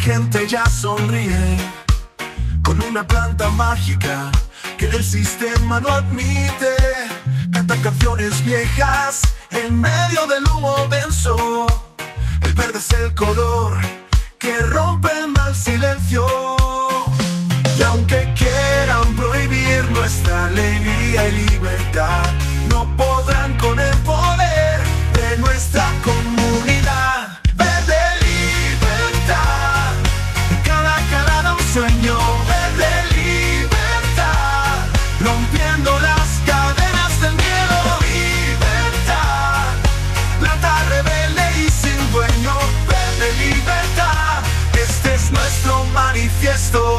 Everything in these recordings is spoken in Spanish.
gente ya sonríe con una planta mágica que el sistema no admite. Canta canciones viejas en medio del humo denso. El verde es el color que rompe el mal silencio. Y aunque quieran prohibir nuestra alegría y libertad, no podrán con el poder de nuestra comunidad. Verde libertad, cada calada un sueño. Verde libertad, rompiendo las cadenas del miedo. Libertad, planta rebelde y sin dueño. Verde libertad, este es nuestro manifiesto.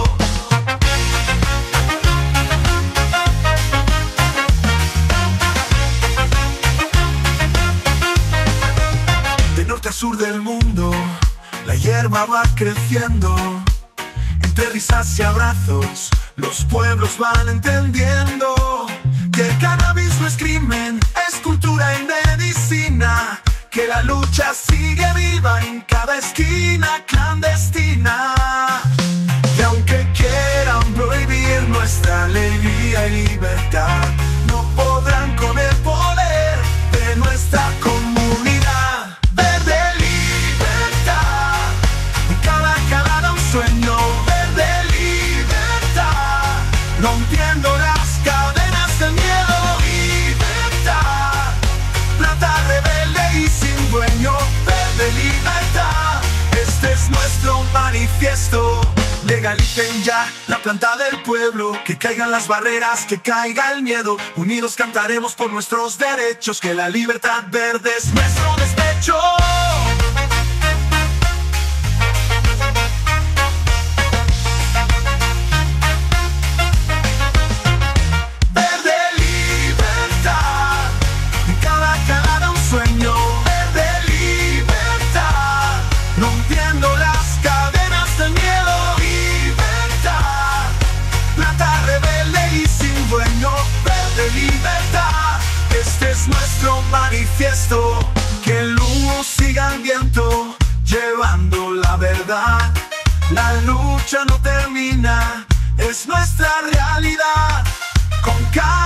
Norte a sur del mundo, la hierba va creciendo. Entre risas y abrazos, los pueblos van entendiendo que el cannabis no es crimen, es cultura y medicina. Que la lucha sigue viva en cada esquina clandestina. Y aunque quieran prohibir nuestra alegría y libertad, no podrán con el poder de nuestra comunidad. Sueño, verde libertad, rompiendo las cadenas del miedo. Libertad, planta rebelde y sin dueño. Verde libertad, este es nuestro manifiesto. Legalicen ya la planta del pueblo, que caigan las barreras, que caiga el miedo. Unidos cantaremos por nuestros derechos, que la libertad verde es nuestro despecho. Rompiendo las cadenas del miedo. Libertad, planta rebelde y sin dueño. Verde libertad, este es nuestro manifiesto. Que el humo siga al viento, llevando la verdad. La lucha no termina, es nuestra realidad. Con cada